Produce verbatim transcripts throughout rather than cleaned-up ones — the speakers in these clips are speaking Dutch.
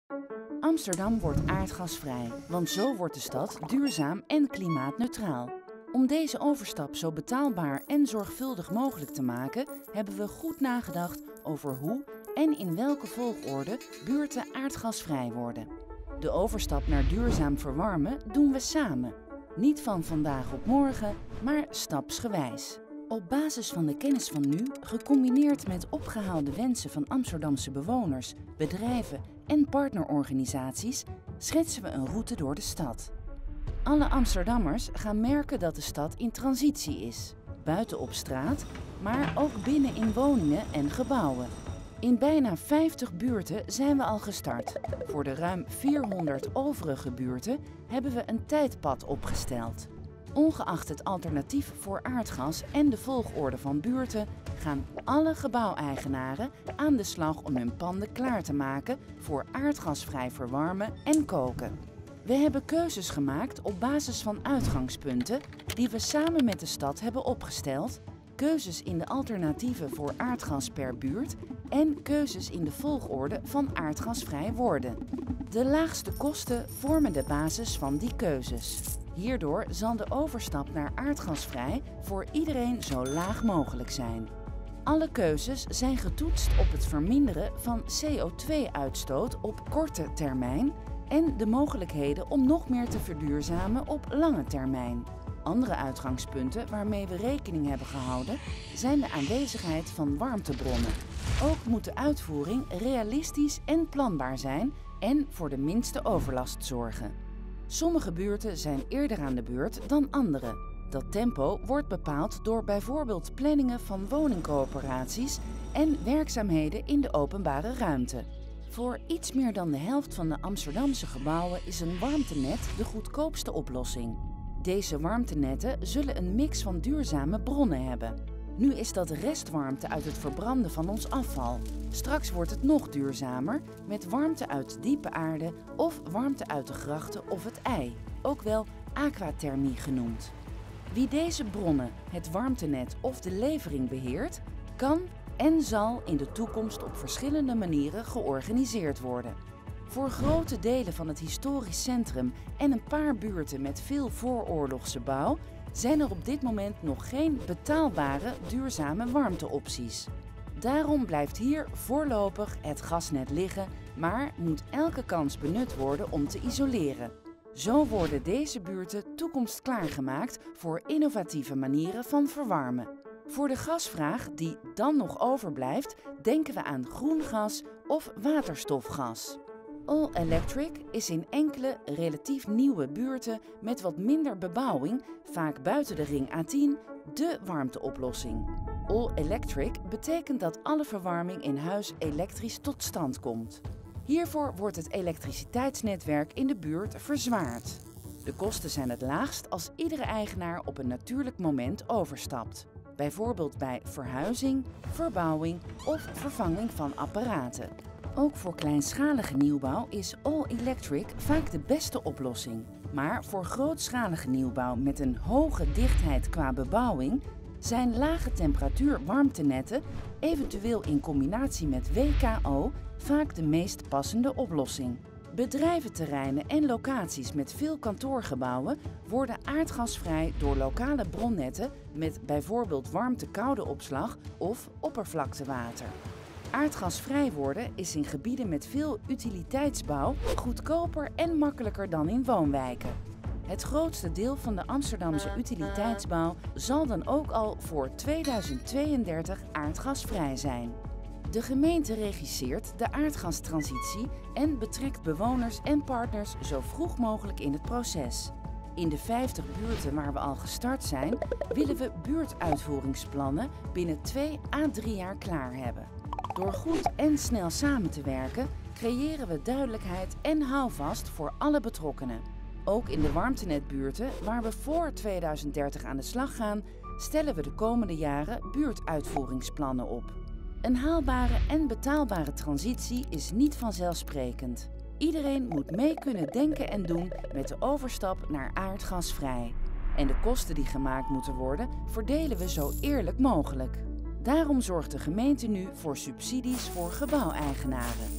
Amsterdam wordt aardgasvrij, want zo wordt de stad duurzaam en klimaatneutraal. Om deze overstap zo betaalbaar en zorgvuldig mogelijk te maken, hebben we goed nagedacht over hoe en in welke volgorde buurten aardgasvrij worden. De overstap naar duurzaam verwarmen doen we samen. Niet van vandaag op morgen, maar stapsgewijs. Op basis van de kennis van nu, gecombineerd met opgehaalde wensen van Amsterdamse bewoners, bedrijven en partnerorganisaties, schetsen we een route door de stad. Alle Amsterdammers gaan merken dat de stad in transitie is. Buiten op straat, maar ook binnen in woningen en gebouwen. In bijna vijftig buurten zijn we al gestart. Voor de ruim vierhonderd overige buurten hebben we een tijdpad opgesteld. Ongeacht het alternatief voor aardgas en de volgorde van buurten, gaan alle gebouweigenaren aan de slag om hun panden klaar te maken voor aardgasvrij verwarmen en koken. We hebben keuzes gemaakt op basis van uitgangspunten die we samen met de stad hebben opgesteld, keuzes in de alternatieven voor aardgas per buurt en keuzes in de volgorde van aardgasvrij worden. De laagste kosten vormen de basis van die keuzes. Hierdoor zal de overstap naar aardgasvrij voor iedereen zo laag mogelijk zijn. Alle keuzes zijn getoetst op het verminderen van C O twee uitstoot op korte termijn en de mogelijkheden om nog meer te verduurzamen op lange termijn. Andere uitgangspunten waarmee we rekening hebben gehouden zijn de aanwezigheid van warmtebronnen. Ook moet de uitvoering realistisch en planbaar zijn en voor de minste overlast zorgen. Sommige buurten zijn eerder aan de beurt dan andere. Dat tempo wordt bepaald door bijvoorbeeld planningen van woningcoöperaties en werkzaamheden in de openbare ruimte. Voor iets meer dan de helft van de Amsterdamse gebouwen is een warmtenet de goedkoopste oplossing. Deze warmtenetten zullen een mix van duurzame bronnen hebben. Nu is dat restwarmte uit het verbranden van ons afval. Straks wordt het nog duurzamer met warmte uit diepe aarde of warmte uit de grachten of het ij, ook wel aquathermie genoemd. Wie deze bronnen, het warmtenet of de levering beheert, kan en zal in de toekomst op verschillende manieren georganiseerd worden. Voor grote delen van het historisch centrum en een paar buurten met veel vooroorlogse bouw zijn er op dit moment nog geen betaalbare duurzame warmteopties. Daarom blijft hier voorlopig het gasnet liggen, maar moet elke kans benut worden om te isoleren. Zo worden deze buurten toekomstklaar gemaakt voor innovatieve manieren van verwarmen. Voor de gasvraag die dan nog overblijft, denken we aan groen gas of waterstofgas. All Electric is in enkele relatief nieuwe buurten met wat minder bebouwing, vaak buiten de ring A tien, dé warmteoplossing. All Electric betekent dat alle verwarming in huis elektrisch tot stand komt. Hiervoor wordt het elektriciteitsnetwerk in de buurt verzwaard. De kosten zijn het laagst als iedere eigenaar op een natuurlijk moment overstapt. Bijvoorbeeld bij verhuizing, verbouwing of vervanging van apparaten. Ook voor kleinschalige nieuwbouw is All Electric vaak de beste oplossing. Maar voor grootschalige nieuwbouw met een hoge dichtheid qua bebouwing zijn lage temperatuur warmtenetten, eventueel in combinatie met W K O, vaak de meest passende oplossing. Bedrijventerreinen en locaties met veel kantoorgebouwen worden aardgasvrij door lokale bronnetten met bijvoorbeeld warmte-koude opslag of oppervlaktewater. Aardgasvrij worden is in gebieden met veel utiliteitsbouw goedkoper en makkelijker dan in woonwijken. Het grootste deel van de Amsterdamse utiliteitsbouw zal dan ook al voor tweeduizend tweeëndertig aardgasvrij zijn. De gemeente regisseert de aardgastransitie en betrekt bewoners en partners zo vroeg mogelijk in het proces. In de vijftig buurten waar we al gestart zijn, willen we buurtuitvoeringsplannen binnen twee à drie jaar klaar hebben. Door goed en snel samen te werken, creëren we duidelijkheid en houvast voor alle betrokkenen. Ook in de warmtenetbuurten, waar we voor tweeduizend dertig aan de slag gaan, stellen we de komende jaren buurtuitvoeringsplannen op. Een haalbare en betaalbare transitie is niet vanzelfsprekend. Iedereen moet mee kunnen denken en doen met de overstap naar aardgasvrij. En de kosten die gemaakt moeten worden, verdelen we zo eerlijk mogelijk. Daarom zorgt de gemeente nu voor subsidies voor gebouweigenaren.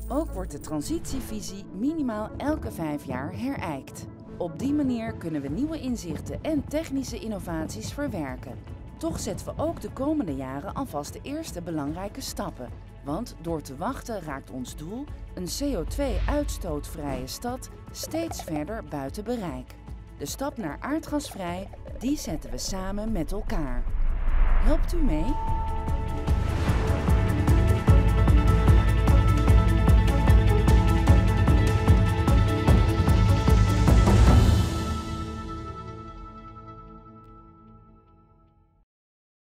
Ook wordt de transitievisie minimaal elke vijf jaar herijkt. Op die manier kunnen we nieuwe inzichten en technische innovaties verwerken. Toch zetten we ook de komende jaren alvast de eerste belangrijke stappen. Want door te wachten raakt ons doel, een C O twee uitstootvrije stad, steeds verder buiten bereik. De stap naar aardgasvrij, die zetten we samen met elkaar. Helpt u mee?